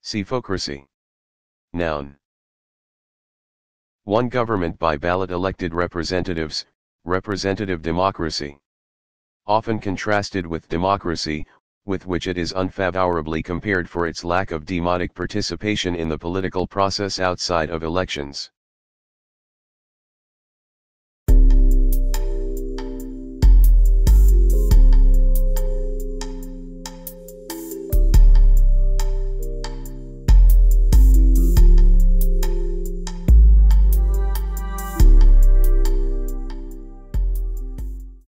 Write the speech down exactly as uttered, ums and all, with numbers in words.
Psephocracy. Noun. one Government by ballot elected representatives, representative democracy. Often contrasted with democracy, with which it is unfavorably compared for its lack of democratic participation in the political process outside of elections.